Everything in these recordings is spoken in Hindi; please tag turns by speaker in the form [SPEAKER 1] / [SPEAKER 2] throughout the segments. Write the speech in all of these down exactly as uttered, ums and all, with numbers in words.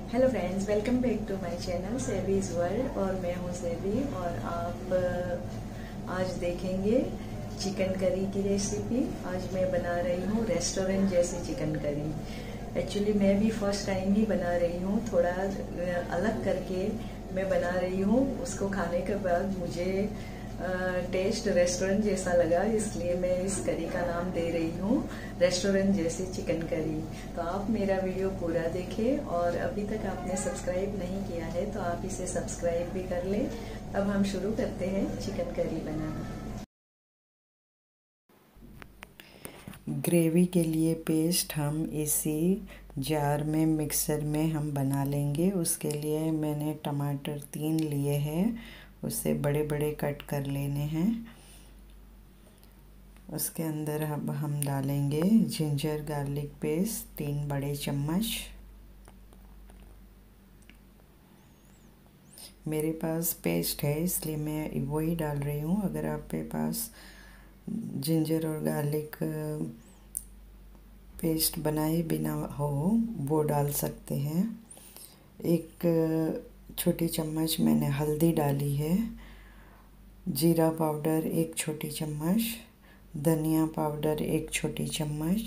[SPEAKER 1] Hello friends, welcome back to my channel Savi's world. और मैं हूँ सेवी और आप अ, आज देखेंगे चिकन करी की रेसिपी। आज मैं बना रही हूँ रेस्टोरेंट जैसी चिकन करी। एक्चुअली मैं भी फर्स्ट टाइम ही बना रही हूँ, थोड़ा अ, अलग करके मैं बना रही हूँ। उसको खाने के बाद मुझे टेस्ट रेस्टोरेंट जैसा लगा, इसलिए मैं इस करी का नाम दे रही हूँ रेस्टोरेंट जैसी चिकन करी। तो आप मेरा वीडियो पूरा देखें और अभी तक आपने सब्सक्राइब नहीं किया है तो आप इसे सब्सक्राइब भी कर लें। अब हम शुरू करते हैं चिकन करी बनाना।
[SPEAKER 2] ग्रेवी के लिए पेस्ट हम इसी जार में मिक्सर में हम बना लेंगे। उसके लिए मैंने टमाटर तीन लिए हैं, उसे बड़े बड़े कट कर लेने हैं। उसके अंदर अब हम डालेंगे जिंजर गार्लिक पेस्ट तीन बड़े चम्मच। मेरे पास पेस्ट है इसलिए मैं वही डाल रही हूँ। अगर आपके पास जिंजर और गार्लिक पेस्ट बनाए बिना हो वो डाल सकते हैं। एक छोटी चम्मच मैंने हल्दी डाली है, जीरा पाउडर एक छोटी चम्मच, धनिया पाउडर एक छोटी चम्मच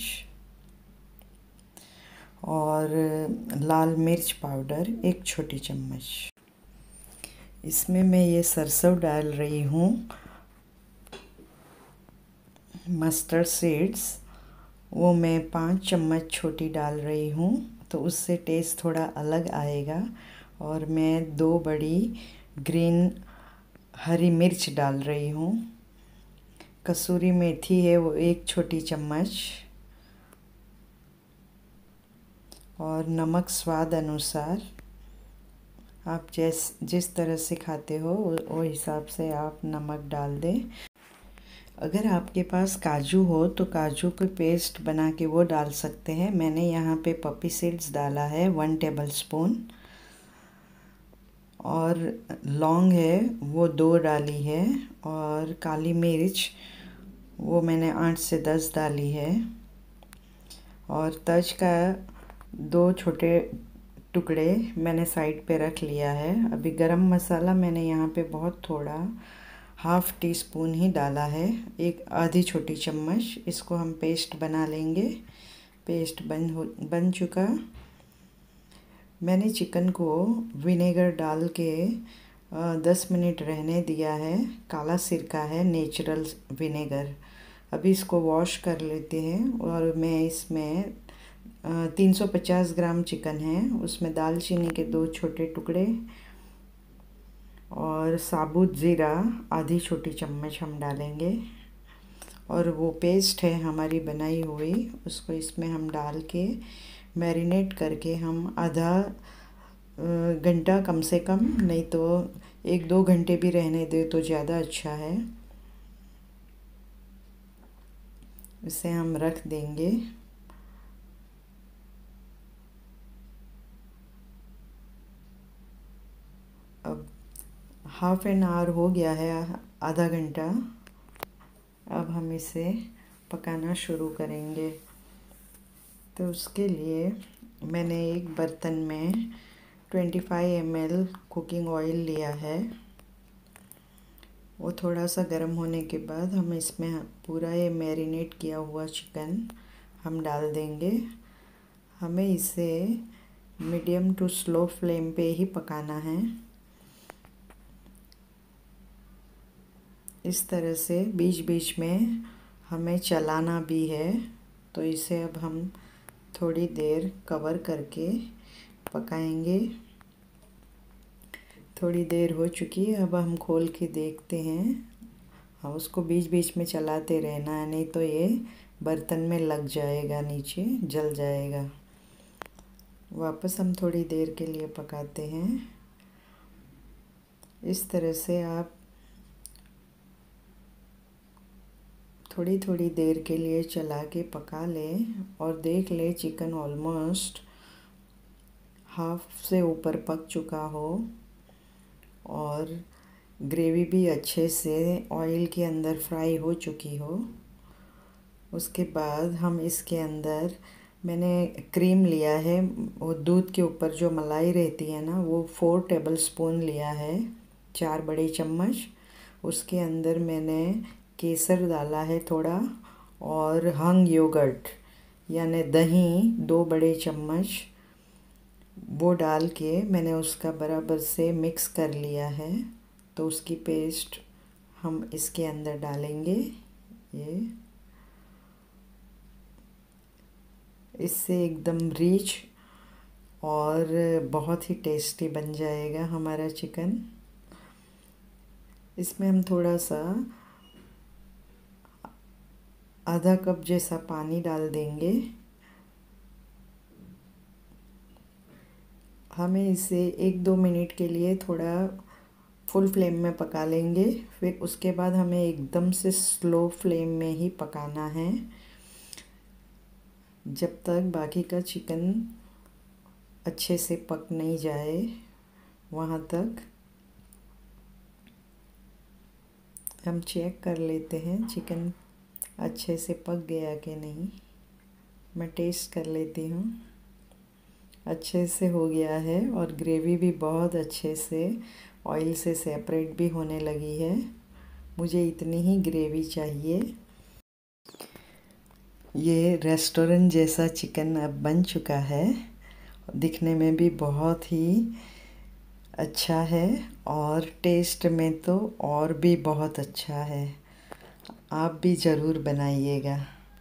[SPEAKER 2] और लाल मिर्च पाउडर एक छोटी चम्मच। इसमें मैं ये सरसों डाल रही हूँ, मस्टर्ड सीड्स, वो मैं पाँच चम्मच छोटी डाल रही हूँ, तो उससे टेस्ट थोड़ा अलग आएगा। और मैं दो बड़ी ग्रीन हरी मिर्च डाल रही हूँ। कसूरी मेथी है वो एक छोटी चम्मच और नमक स्वाद अनुसार। आप जिस जिस तरह से खाते हो वो हिसाब से आप नमक डाल दें। अगर आपके पास काजू हो तो काजू के पेस्ट बना के वो डाल सकते हैं। मैंने यहाँ पे पपी सीड्स डाला है वन टेबल स्पून, और लौंग है वो दो डाली है, और काली मिर्च वो मैंने आठ से दस डाली है, और तज का दो छोटे टुकड़े मैंने साइड पे रख लिया है। अभी गरम मसाला मैंने यहाँ पे बहुत थोड़ा हाफ़ टी स्पून ही डाला है, एक आधी छोटी चम्मच। इसको हम पेस्ट बना लेंगे। पेस्ट बन हो बन चुका। मैंने चिकन को विनेगर डाल के दस मिनट रहने दिया है। काला सिरका है, नेचुरल विनेगर। अभी इसको वॉश कर लेते हैं। और मैं इसमें तीन सौ पचास ग्राम चिकन है, उसमें दालचीनी के दो छोटे टुकड़े और साबुत ज़ीरा आधी छोटी चम्मच हम डालेंगे। और वो पेस्ट है हमारी बनाई हुई, उसको इसमें हम डाल के मैरिनेट करके हम आधा घंटा, कम से कम नहीं तो एक दो घंटे भी रहने दे तो ज़्यादा अच्छा है। इसे हम रख देंगे। अब हाफ एन आवर हो गया है, आधा घंटा। अब हम इसे पकाना शुरू करेंगे। तो उसके लिए मैंने एक बर्तन में पच्चीस एम एल कुकिंग ऑयल लिया है। वो थोड़ा सा गर्म होने के बाद हम इसमें पूरा ये मैरिनेट किया हुआ चिकन हम डाल देंगे। हमें इसे मीडियम टू स्लो फ्लेम पे ही पकाना है। इस तरह से बीच बीच में हमें चलाना भी है। तो इसे अब हम थोड़ी देर कवर करके पकाएंगे। थोड़ी देर हो चुकी है, अब हम खोल के देखते हैं। हाँ, उसको बीच बीच में चलाते रहना है, नहीं तो ये बर्तन में लग जाएगा, नीचे जल जाएगा। वापस हम थोड़ी देर के लिए पकाते हैं। इस तरह से आप थोड़ी थोड़ी देर के लिए चला के पका लें और देख ले चिकन ऑलमोस्ट हाफ से ऊपर पक चुका हो और ग्रेवी भी अच्छे से ऑयल के अंदर फ्राई हो चुकी हो। उसके बाद हम इसके अंदर मैंने क्रीम लिया है, वो दूध के ऊपर जो मलाई रहती है ना, वो फोर टेबल स्पून लिया है, चार बड़े चम्मच। उसके अंदर मैंने केसर डाला है थोड़ा, और हंग योगर्ट यानी दही दो बड़े चम्मच, वो डाल के मैंने उसका बराबर से मिक्स कर लिया है। तो उसकी पेस्ट हम इसके अंदर डालेंगे। ये इससे एकदम रिच और बहुत ही टेस्टी बन जाएगा हमारा चिकन। इसमें हम थोड़ा सा आधा कप जैसा पानी डाल देंगे। हमें इसे एक दो मिनट के लिए थोड़ा फुल फ्लेम में पका लेंगे, फिर उसके बाद हमें एकदम से स्लो फ्लेम में ही पकाना है, जब तक बाकी का चिकन अच्छे से पक नहीं जाए वहाँ तक। हम चेक कर लेते हैं चिकन अच्छे से पक गया कि नहीं। मैं टेस्ट कर लेती हूँ, अच्छे से हो गया है और ग्रेवी भी बहुत अच्छे से ऑयल से सेपरेट भी होने लगी है। मुझे इतनी ही ग्रेवी चाहिए। ये रेस्टोरेंट जैसा चिकन अब बन चुका है, दिखने में भी बहुत ही अच्छा है और टेस्ट में तो और भी बहुत अच्छा है। आप भी ज़रूर बनाइएगा।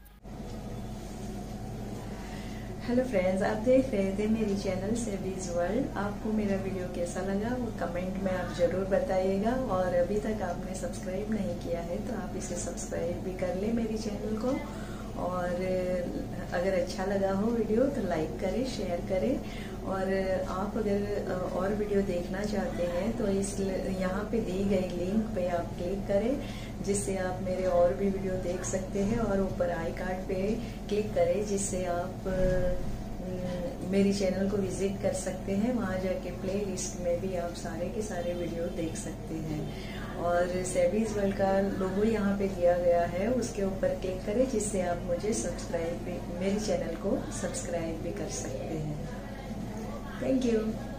[SPEAKER 1] हेलो फ्रेंड्स, आप देख रहे थे मेरी चैनल सेबीज वर्ल्ड। आपको मेरा वीडियो कैसा लगा वो कमेंट में आप ज़रूर बताइएगा, और अभी तक आपने सब्सक्राइब नहीं किया है तो आप इसे सब्सक्राइब भी कर लें मेरी चैनल को। और अगर अच्छा लगा हो वीडियो तो लाइक करें, शेयर करें। और आप अगर और वीडियो देखना चाहते हैं तो इस यहाँ पे दी गई लिंक पे आप क्लिक करें, जिससे आप मेरे और भी वीडियो देख सकते हैं। और ऊपर आई कार्ड पे क्लिक करें, जिससे आप मेरी चैनल को विजिट कर सकते हैं। वहाँ जाके प्ले लिस्ट में भी आप सारे के सारे वीडियो देख सकते हैं। और सेबीज वर्ल्ड का लोगो यहाँ पे दिया गया है, उसके ऊपर क्लिक करें, जिससे आप मुझे सब्सक्राइब भी, मेरी चैनल को सब्सक्राइब भी कर सकते हैं। Thank you.